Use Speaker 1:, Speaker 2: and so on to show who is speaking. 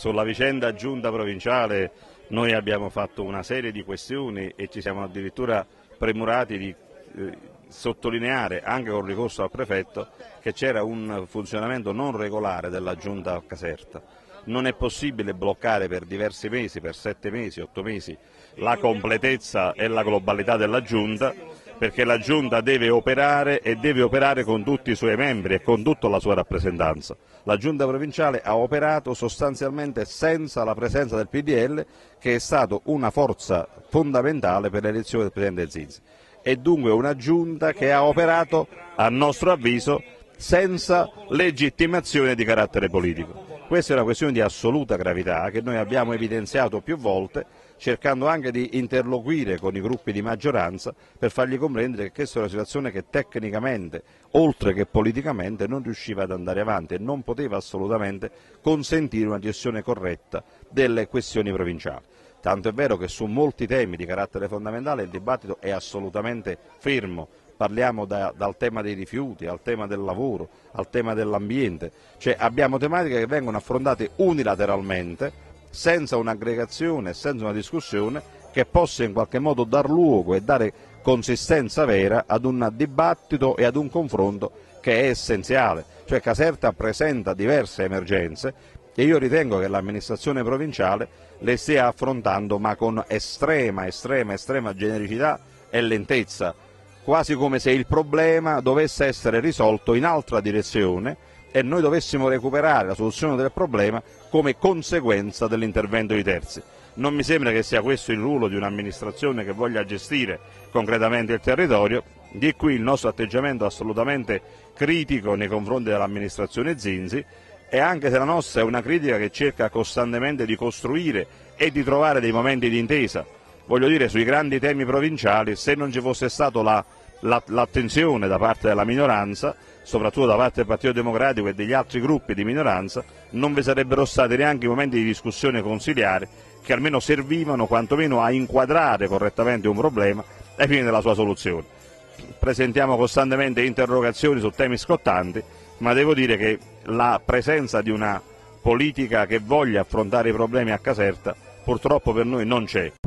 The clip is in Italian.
Speaker 1: Sulla vicenda giunta provinciale noi abbiamo fatto una serie di questioni e ci siamo addirittura premurati di sottolineare, anche con ricorso al prefetto, che c'era un funzionamento non regolare della giunta a Caserta. Non è possibile bloccare per diversi mesi, per 7 mesi, 8 mesi, la completezza e la globalità della giunta, perché la giunta deve operare e deve operare con tutti i suoi membri e con tutta la sua rappresentanza. La giunta provinciale ha operato sostanzialmente senza la presenza del PDL, che è stato una forza fondamentale per l'elezione del Presidente Zinzi. È dunque una giunta che ha operato, a nostro avviso, senza legittimazione di carattere politico. Questa è una questione di assoluta gravità che noi abbiamo evidenziato più volte, cercando anche di interloquire con i gruppi di maggioranza per fargli comprendere che questa è una situazione che tecnicamente, oltre che politicamente, non riusciva ad andare avanti e non poteva assolutamente consentire una gestione corretta delle questioni provinciali. Tanto è vero che su molti temi di carattere fondamentale il dibattito è assolutamente fermo. Parliamo dal tema dei rifiuti, al tema del lavoro, al tema dell'ambiente, cioè abbiamo tematiche che vengono affrontate unilateralmente, senza un'aggregazione, senza una discussione che possa in qualche modo dar luogo e dare consistenza vera ad un dibattito e ad un confronto che è essenziale. Cioè Caserta presenta diverse emergenze e io ritengo che l'amministrazione provinciale le stia affrontando ma con estrema genericità e lentezza, quasi come se il problema dovesse essere risolto in altra direzione e noi dovessimo recuperare la soluzione del problema come conseguenza dell'intervento di terzi. Non mi sembra che sia questo il ruolo di un'amministrazione che voglia gestire concretamente il territorio, di qui il nostro atteggiamento assolutamente critico nei confronti dell'amministrazione Zinzi, e anche se la nostra è una critica che cerca costantemente di costruire e di trovare dei momenti di intesa. Voglio dire, sui grandi temi provinciali, se non ci fosse stata l'attenzione da parte della minoranza, soprattutto da parte del Partito Democratico e degli altri gruppi di minoranza, non vi sarebbero stati neanche i momenti di discussione consiliare che almeno servivano quantomeno a inquadrare correttamente un problema ai fini della sua soluzione. Presentiamo costantemente interrogazioni su temi scottanti, ma devo dire che la presenza di una politica che voglia affrontare i problemi a Caserta purtroppo per noi non c'è.